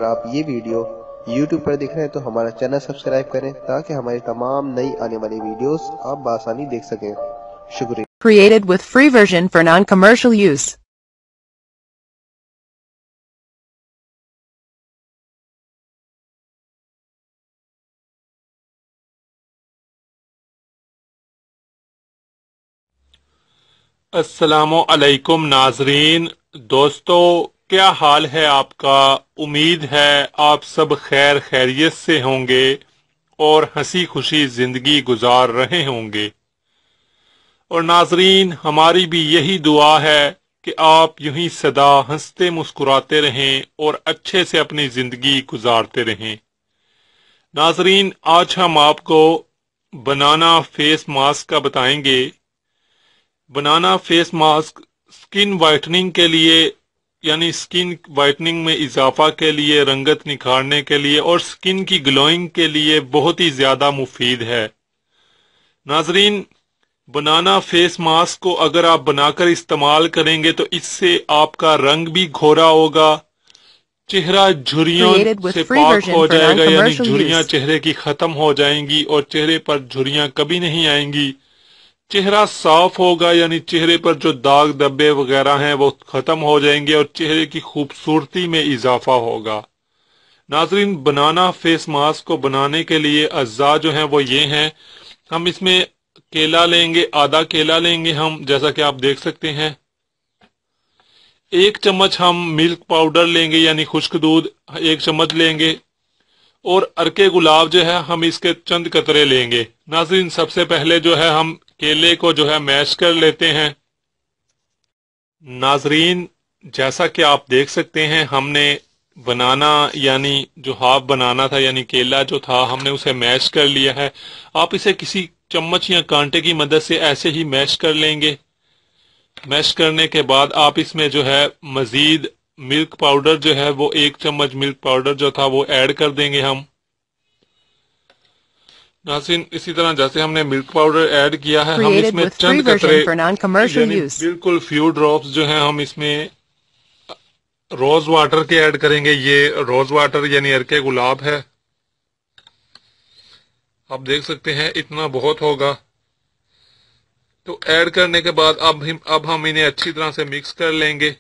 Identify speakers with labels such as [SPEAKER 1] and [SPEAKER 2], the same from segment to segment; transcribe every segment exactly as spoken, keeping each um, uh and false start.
[SPEAKER 1] اگر آپ یہ ویڈیو یوٹیوب پر دیکھ رہے ہیں تو ہمارا چینل سبسکرائب کریں تاکہ ہماری تمام نئی آنے والی ویڈیوز آپ بآسانی دیکھ سکیں۔ شکریہ۔
[SPEAKER 2] Created with free version for non-commercial use.
[SPEAKER 3] السلام علیکم ناظرین، دوستو، کیا حال ہے آپ کا؟ امید ہے آپ سب خیر خیریت سے ہوں گے اور ہنسی خوشی زندگی گزار رہے ہوں گے۔ اور ناظرین، ہماری بھی یہی دعا ہے کہ آپ یوں ہی سدا ہنستے مسکراتے رہیں اور اچھے سے اپنی زندگی گزارتے رہیں۔ ناظرین، آج ہم آپ کو بنانا فیس ماسک کا بتائیں گے۔ بنانا فیس ماسک سکن وائٹننگ کے لیے، یعنی سکن وائٹننگ میں اضافہ کے لیے، رنگت نکھارنے کے لیے اور سکن کی گلوئنگ کے لیے بہت ہی زیادہ مفید ہے۔ ناظرین، بنانا فیس ماسک کو اگر آپ بنا کر استعمال کریں گے تو اس سے آپ کا رنگ بھی گھورا ہوگا، چہرہ جھریوں سے پاک ہو جائے گا، یعنی جھریاں چہرے کی ختم ہو جائیں گی اور چہرے پر جھریاں کبھی نہیں آئیں گی۔ چہرہ صاف ہوگا، یعنی چہرے پر جو داغ دھبے وغیرہ ہیں وہ ختم ہو جائیں گے اور چہرے کی خوبصورتی میں اضافہ ہوگا۔ ناظرین، بنانا فیس ماسک کو بنانے کے لیے اجزاء جو ہیں وہ یہ ہیں۔ ہم اس میں کیلا لیں گے، آدھا کیلا لیں گے ہم، جیسا کہ آپ دیکھ سکتے ہیں۔ ایک چمچ ہم ملک پاؤڈر لیں گے، یعنی خشک دودھ ایک چمچ لیں گے، اور ارکے گلاب جو ہے ہم اس کے چند قطرے لیں گے۔ ناظرین، سب سے پہلے جو ہے ہم کیلے کو جو ہے میش کر لیتے ہیں۔ ناظرین، جیسا کہ آپ دیکھ سکتے ہیں، ہم نے بنانا یعنی جو ہاف بنانا تھا، یعنی کیلا جو تھا، ہم نے اسے میش کر لیا ہے۔ آپ اسے کسی چمچ یا کانٹے کی مدد سے ایسے ہی میش کر لیں گے۔ میش کرنے کے بعد آپ اس میں جو ہے مزید ملک پاؤڈر جو ہے وہ ایک چمچ ملک پاؤڈر جو تھا وہ ایڈ کر دیں گے ہم۔ ناظرین، اسی طرح جیسے ہم نے ملک پاؤڈر ایڈ کیا ہے، ہم اس میں چند قطرے یعنی بالکل فیو ڈراپس جو ہیں ہم اس میں روز واٹر کے ایڈ کریں گے۔ یہ روز واٹر یعنی ارکے گلاب ہے، آپ دیکھ سکتے ہیں اتنا بہت ہوگا۔ تو ایڈ کرنے کے بعد اب ہم اب ہم انہیں اچھی طرح سے مکس کر لیں گے۔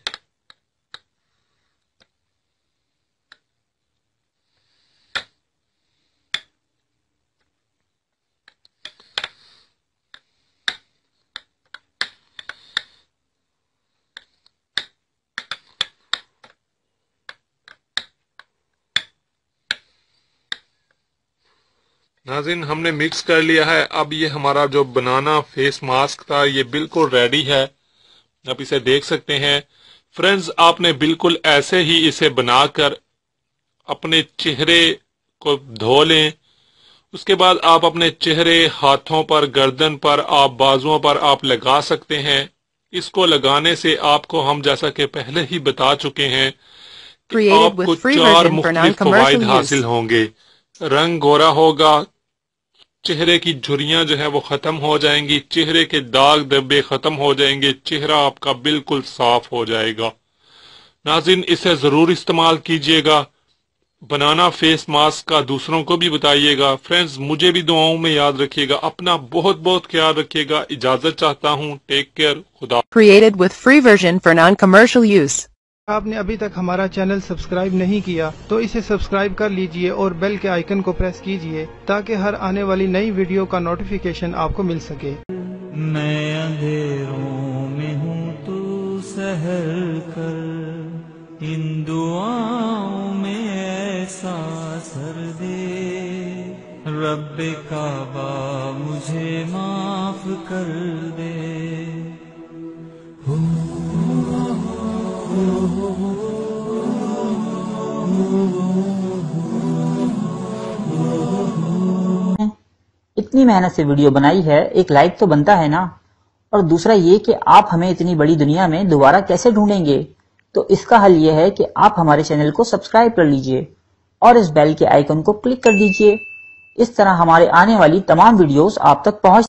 [SPEAKER 3] ناظرین، ہم نے مکس کر لیا ہے۔ اب یہ ہمارا جو بنانا فیس ماسک تھا یہ بالکل ریڈی ہے، آپ اسے دیکھ سکتے ہیں۔ فرینڈز، آپ نے بالکل ایسے ہی اسے بنا کر اپنے چہرے کو دھو لیں۔ اس کے بعد آپ اپنے چہرے، ہاتھوں پر، گردن پر، آپ بازوؤں پر آپ لگا سکتے ہیں۔ اس کو لگانے سے آپ کو ہم جیسا کہ پہلے ہی بتا چکے ہیں کہ آپ کو چار مختلف فوائد حاصل ہوں گے۔ رنگ گورا ہوگا، چہرے کی جھریاں جو ہے وہ ختم ہو جائیں گی، چہرے کے داغ دھبے ختم ہو جائیں گے، چہرہ آپ کا بالکل صاف ہو جائے گا۔ ناظرین، اسے ضرور استعمال کیجئے گا۔ بنانا فیس ماسک کا دوسروں کو بھی بتائیے گا۔ فرینڈز، مجھے بھی دعاؤں میں یاد رکھیے گا، اپنا بہت بہت خیال رکھیے گا۔ اجازت چاہتا ہوں، ٹیک کیئر، خدا۔
[SPEAKER 2] Created with free version for non-commercial use.
[SPEAKER 4] آپ نے ابھی تک ہمارا چینل سبسکرائب نہیں کیا تو اسے سبسکرائب کر لیجئے اور بیل کے آئیکن کو پریس کیجئے تاکہ ہر آنے والی نئی ویڈیو کا نوٹیفیکیشن آپ کو مل سکے۔
[SPEAKER 5] میں اندھیروں میں ہوں تو سحر کر، ان دعاؤں میں ایسا اثر دے، رب کعبہ مجھے معاف کر دے۔
[SPEAKER 6] اتنی محنت سے ویڈیو بنائی ہے، ایک لائک تو بنتا ہے نا؟ اور دوسرا یہ کہ آپ ہمیں اتنی بڑی دنیا میں دوبارہ کیسے ڈھونڈیں گے؟ تو اس کا حل یہ ہے کہ آپ ہمارے چینل کو سبسکرائب کر لیجئے اور اس بیل کے آئیکن کو کلک کر دیجئے۔ اس طرح ہمارے آنے والی تمام ویڈیوز آپ تک پہنچ